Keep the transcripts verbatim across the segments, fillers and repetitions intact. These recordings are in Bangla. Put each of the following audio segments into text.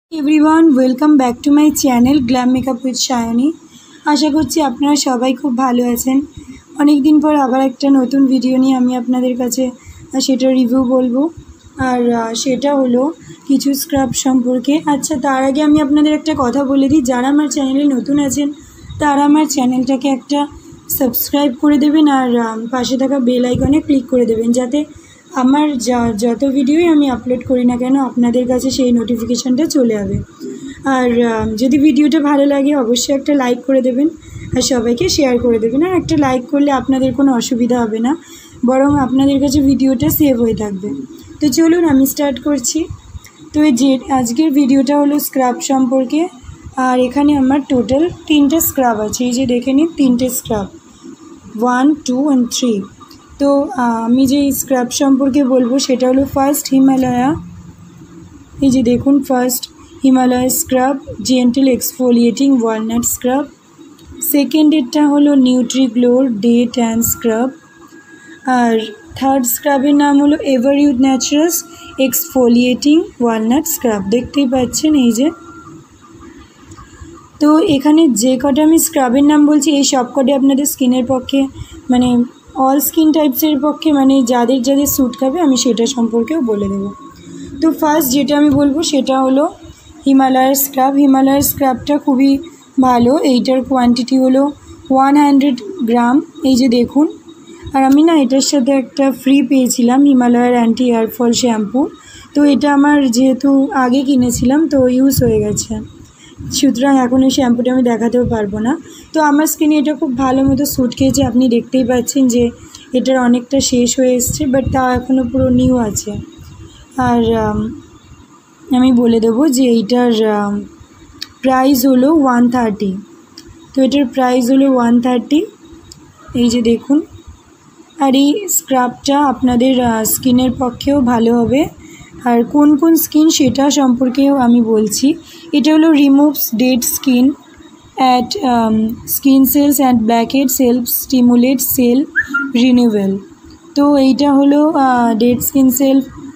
Everyone welcome back to my channel glam makeup with Sayani. আশা করছি আপনারা সবাই খুব ভালো আছেন। অনেক দিন পর আবার একটা নতুন ভিডিও নিয়ে আমি আপনাদের কাছে সেটা রিভিউ বলবো, আর সেটা হলো কিছু স্ক্রাব সম্পর্কে। আচ্ছা, তার আগে আমি আপনাদের একটা কথা বলে দিই, যারা আমার চ্যানেলে নতুন আছেন তারা আমার চ্যানেলটাকে একটা সাবস্ক্রাইব করে দেবেন আর পাশে থাকা বেল আইকনে ক্লিক করে দেবেন, যাতে আমার যা যত ভিডিওই আমি আপলোড করি না কেন আপনাদের কাছে সেই নোটিফিকেশানটা চলে যাবে। আর যদি ভিডিওটা ভালো লাগে অবশ্যই একটা লাইক করে দেবেন আর সবাইকে শেয়ার করে দেবেন। আর একটা লাইক করলে আপনাদের কোনো অসুবিধা হবে না, বরং আপনাদের কাছে ভিডিওটা সেভ হয়ে থাকবে। তো চলুন আমি স্টার্ট করছি। তো এই যে আজকের ভিডিওটা হলো স্ক্রাব সম্পর্কে, আর এখানে আমার টোটাল তিনটে স্ক্রাব আছে। এই যে দেখে নিন, তিনটে scrub, one two and three. তো আমি যে স্ক্রাব সম্পর্কে বলবো সেটা হলো ফার্স্ট হিমালয়া। এই যে দেখুন, first Himalaya scrub gentle exfoliating walnut scrub. সেকেন্ডেরটা হলো নিউট্রিগ্লোর ডে ট্যান স্ক্রাব। আর থার্ড স্ক্রাবের নাম হলো ever youth naturals exfoliating walnut scrub. দেখতেই পাচ্ছেন এই যে। তো এখানে যে কটা আমি স্ক্রাবের নাম বলছি এই সব কটা আপনাদের স্কিনের পক্ষে, মানে অল স্কিন টাইপসের পক্ষে, মানে যাদের যাদের স্যুট খাবে আমি সেটা সম্পর্কেও বলে দেবো। তো ফার্স্ট যেটা আমি বলবো সেটা হলো হিমালয়ার স্ক্রাব। হিমালয়ার স্ক্রাবটা খুবই ভালো। এইটার কোয়ান্টিটি হলো ওয়ান হান্ড্রেড গ্রাম। এই যে দেখুন, আর আমি না এটার সাথে একটা ফ্রি পেয়েছিলাম, হিমালয়ার অ্যান্টি হেয়ারফল শ্যাম্পু। তো এটা আমার যেহেতু আগে কিনেছিলাম তো ইউজ হয়ে গেছে, সুতরাং এখন এই শ্যাম্পুটা আমি দেখাতেও পারবো না। তো আমার স্কিনে এটা খুব ভালো মতো স্যুট খেয়েছে। আপনি দেখতেই পাচ্ছেন যে এটার অনেকটা শেষ হয়ে এসছে, বাট তা এখনও পুরো নিউ আছে। আর আমি বলে দেবো যে এইটার প্রাইস হলো ওয়ান থার্টি। তো এটার প্রাইস হলো ওয়ান থার্টি। এই যে দেখুন, আর এই স্ক্রাবটা আপনাদের স্কিনের পক্ষেও ভালো হবে। আর কোন কোন স্কিন সেটা সম্পর্কেও আমি বলছি। এটা হলো removes dead skin at skin cells and blackheads, help stimulate cell renewal. তো এইটা হলো ডেড স্কিন সেল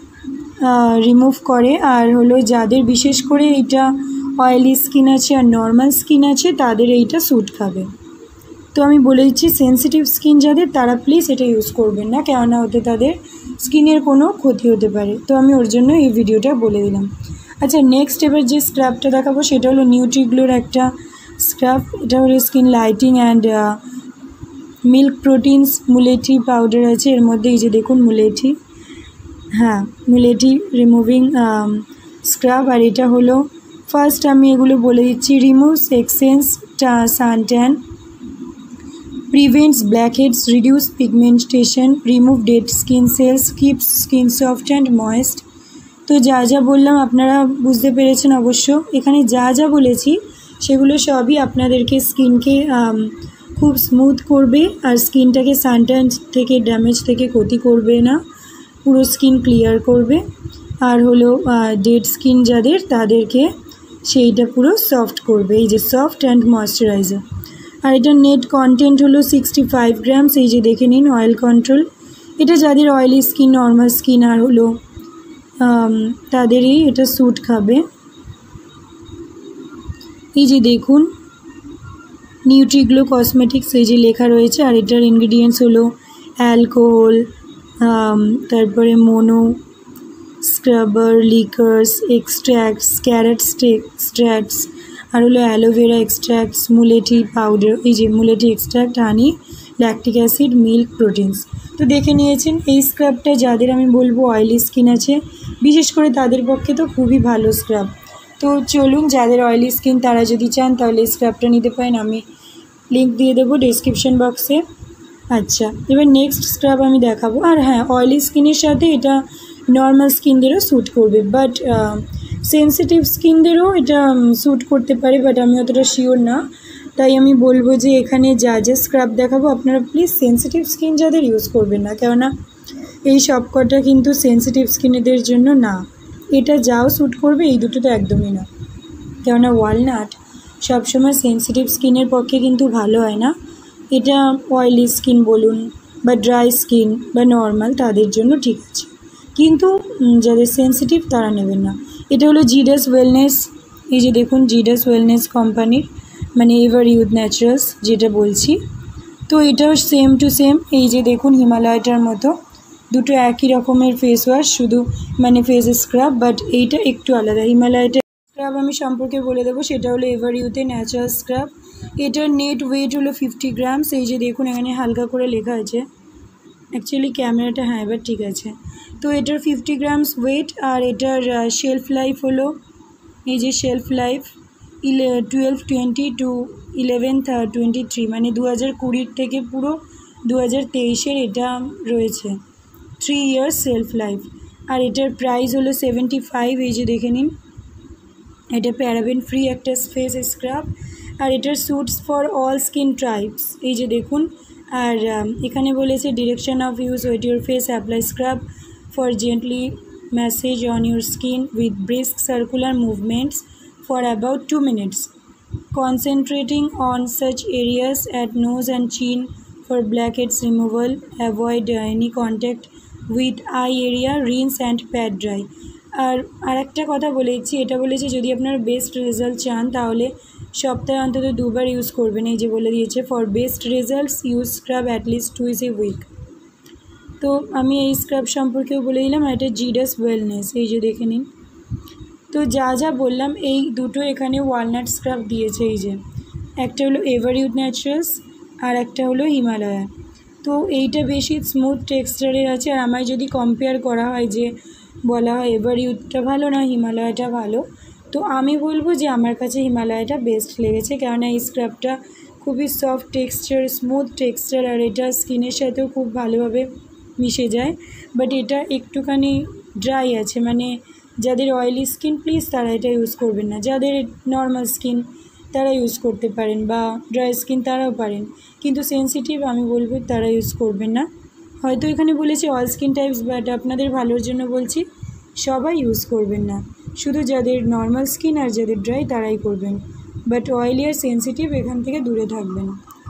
রিমুভ করে। আর হলো যাদের বিশেষ করে এটা অয়েলি স্কিন আছে আর নর্মাল স্কিন আছে তাদের এইটা স্যুট খাবে। তো আমি বলে দিচ্ছি, সেন্সিটিভ স্কিন যাদের তারা প্লিজ এটা ইউজ করবেন না, কেননা হতে তাদের স্কিনের কোনো ক্ষতি হতে পারে। তো আমি ওর জন্য এই ভিডিওটা বলে দিলাম। আচ্ছা, নেক্সট এবার যে স্ক্রাবটা দেখাবো সেটা হলো নিউট্রিগ্লোর একটা স্ক্রাব। এটা হলো skin lighting and milk proteins মুলেটি পাউডার আছে এর মধ্যে। এই যে দেখুন মুলেটি, হ্যাঁ মুলেটি রিমুভিং স্ক্রাব। আর এটা হলো ফার্স্ট আমি এগুলো বলে দিচ্ছি। Removes excess suntan, prevents blackheads, reduce pigmentation, remove dead skin cells, keeps skin soft and moist। তো যা যা বললাম আপনারা বুঝতে পেরেছেন অবশ্য। এখানে যা যা বলেছি সেগুলো সবই আপনাদেরকে স্কিনকে খুব স্মুথ করবে আর স্কিনটাকে সানট্যান থেকে, ড্যামেজ থেকে ক্ষতি করবে না, পুরো স্কিন ক্লিয়ার করবে। আর হলো ডেড স্কিন যাদের তাদেরকে সেইটা পুরো সফট করবে। এই যে সফট অ্যান্ড ময়শ্চারাইজার। আর এটার নেট কন্টেন্ট হলো সিক্সটি ফাইভ গ্রামস। এই যে দেখে নিন, অয়েল কন্ট্রোল। এটা যাদের অয়েলি স্কিন, নর্মাল স্কিন আর হলো তাদেরই এটা স্যুট খাবে। এই যে দেখুন, নিউট্রিগ্লো কসমেটিক্স এই যে লেখা রয়েছে। আর এটার ইনগ্রিডিয়েন্টস হলো অ্যালকোহল, তারপরে mono scrubber, liquorice, extracts, carrot extracts, আর হলো অ্যালোভেরা এক্সট্র্যাক্টস, মুলেটি পাউডার, এই যে মুলেটি extract, honey, lactic acid, milk proteins. তো দেখে নিয়েছেন এই স্ক্রাবটা যাদের আমি বলবো অয়েলি স্কিন আছে বিশেষ করে তাদের পক্ষে তো খুবই ভালো স্ক্রাব। তো চলুন, যাদের অয়েলি স্কিন তারা যদি চান তাহলে এই স্ক্রাবটা নিতে পারেন, আমি লিঙ্ক দিয়ে দেবো ডেসক্রিপশন বক্সে। আচ্ছা, এবার নেক্সট স্ক্রাব আমি দেখাবো। আর হ্যাঁ, অয়েলি স্কিনের সাথে এটা নর্মাল স্কিনদেরও স্যুট করবে, বাট সেন্সিটিভ স্কিনদেরও এটা স্যুট করতে পারে, বাট আমি অতটা শিওর না। তাই আমি বলবো যে এখানে যা যা স্ক্রাব দেখাবো আপনারা প্লিজ সেন্সিটিভ স্কিন যাদের ইউজ করবেন না, কেননা এই সব কটা কিন্তু সেন্সিটিভ স্কিনেদের জন্য না। এটা যাও স্যুট করবে এই দুটো তো একদমই না, কেননা ওয়ালনাট সবসময় সেন্সিটিভ স্কিনের পক্ষে কিন্তু ভালো হয় না। এটা অয়েলি স্কিন বলুন বা ড্রাই স্কিন বা নর্মাল তাদের জন্য ঠিক আছে, কিন্তু যাদের সেন্সিটিভ তারা নেবেন না। এটা হলো জিডাস ওয়েলনেস এই যে দেখুন জিডাস ওয়েলনেস কোম্পানির মানে এভার ইউথ ন্যাচারালস যেটা বলছি। তো এটাও সেম টু সেম, এই যে দেখুন হিমালয়টার মতো দুটো একই রকমের ফেস ওয়াশ, শুধু মানে ফেস স্ক্রাব, বাট এইটা একটু আলাদা। হিমালয়টা স্ক্রাব আমি সম্পর্কে বলে দেবো, সেটা হলো এভার ইউথের ন্যাচারাল স্ক্রাব। এটার নেট ওয়েট হলো ফিফটি গ্রামস। এই যে দেখুন এখানে হালকা করে লেখা আছে, অ্যাকচুয়ালি ক্যামেরাটা হ্যাঁ এবার ঠিক আছে। তো এটার ফিফটি গ্রামস ওয়েট, আর এটার শেলফ লাইফ হলো এই যে শেলফ লাইফ ইলে twelve twenty two eleven twenty three মানে দু হাজার কুড়ির থেকে পুরো দু হাজার তেইশের এটা রয়েছে, থ্রি ইয়ার্স সেলফ লাইফ। আর এটার প্রাইস হলো সেভেন্টি ফাইভ। এই যে দেখে নিন, এটা প্যারাবেন ফ্রি একটা ফেস স্ক্রাব, আর এটার suits for all skin types. এই যে দেখুন, আর এখানে বলেছে direction of use wet your face apply scrub for gently massage on your skin with brisk circular movements for about two minutes, concentrating on such areas at nose and chin for blackheads removal, avoid any contact with eye area, rinse and pad dry. আর আর একটা কথা বলেছি, এটা বলেছে যদি আপনার বেস্ট রেজাল্ট চান তাহলে সপ্তাহে অন্তত দুবার ইউজ করবেন। এই যে বলে দিয়েছে for best results use scrub at least twice a week. তো আমি এই স্ক্রাব সম্পর্কেও বলে দিলাম, আর এটা জিডাস ওয়েলনেস, এই যে দেখে নিন। তো যা যা বললাম এই দুটো এখানে ওয়ালনাট স্ক্রাব দিয়েছে, এই যে একটা হলো এভার ইউথ ন্যাচারালস আর একটা হলো হিমালয়া। তো এইটা বেশি স্মুথ টেক্সচারের আছে, আর আমায় যদি কম্পেয়ার করা হয় যে বলা হয় এভার ইউথটা ভালো না হিমালয়াটা ভালো, তো আমি বলবো যে আমার কাছে হিমালয়াটা বেস্ট লেগেছে, কেননা এই স্ক্রাবটা খুবই সফট টেক্সচার, স্মুথ টেক্সচার, আর এটা স্কিনের সাথেও খুব ভালোভাবে মিশে যায়। বাট এটা একটুখানি ড্রাই আছে, মানে যাদের অয়েলি স্কিন প্লিজ তারা এটা ইউজ করবেন না, যাদের নর্মাল স্কিন তারা ইউজ করতে পারেন, বা ড্রাই স্কিন তারাও পারেন, কিন্তু সেন্সিটিভ আমি বলবো তারা ইউজ করবেন না। হয়তো এখানে বলেছি অল স্কিন টাইপস, বাট আপনাদের ভালোর জন্য বলছি সবাই ইউজ করবেন না, শুধু যাদের নর্মাল স্কিন আর যাদের ড্রাই তারাই করবেন, বাট অয়েলি আর সেন্সিটিভ এখান থেকে দূরে থাকবেন।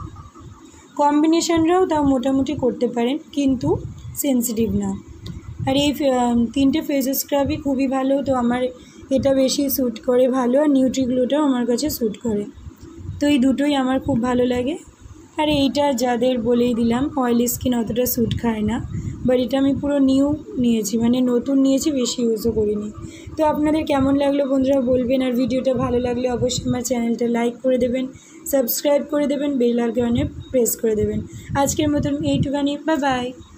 কম্বিনেশনরাও তাও মোটামুটি করতে পারেন, কিন্তু সেন্সিটিভ না। আর এই তিনটে ফেস স্ক্রাবই খুবই ভালো, তো আমার এটা বেশি স্যুট করে ভালো, আর নিউট্রিগ্লোটাও আমার কাছে স্যুট করে, তো এই দুটোই আমার খুব ভালো লাগে। আর এইটা যাদের বলেই দিলাম অয়েলি স্কিন অতটা স্যুট খায় না, বাট এটা আমি পুরো নিউ নিয়েছি, মানে নতুন নিয়েছি, বেশি ইউজও করিনি। তো আপনাদের কেমন লাগলো বন্ধুরা বলবেন, আর ভিডিওটা ভালো লাগলে অবশ্যই আমার চ্যানেলটা লাইক করে দেবেন, সাবস্ক্রাইব করে দেবেন, বেল আইকনে প্রেস করে দেবেন। আজকের মতন এইটুখানি, বাই বাই।